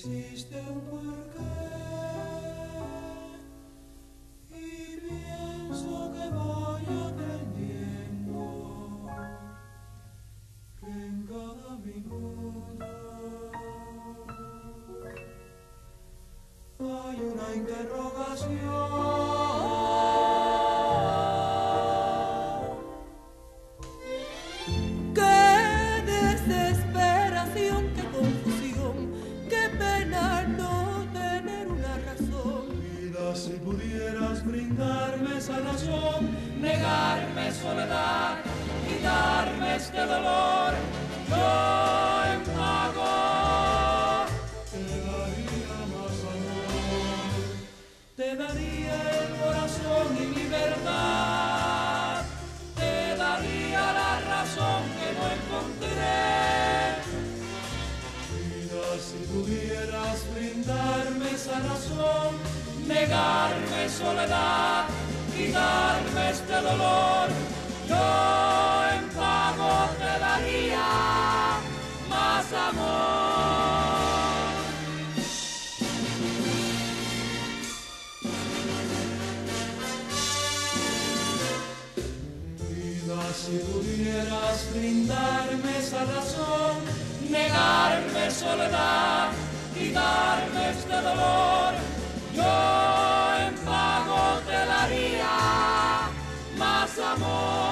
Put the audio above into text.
existe un porqué y pienso que voy aprendiendo que en cada minuto hay una interrogación. Si pudieras brindarme esa razón, negarme soledad, quitarme este dolor, yo en pago te daría más amor, te daría el corazón y libertad, te daría la razón que no encontré. Mira, si pudieras brindarme esa razón, negarme soledad, quitarme este dolor, yo en pago te daría más amor. Vida, si pudieras brindarme esa razón, negarme soledad, quitarme este dolor, yo en pago te daría más amor.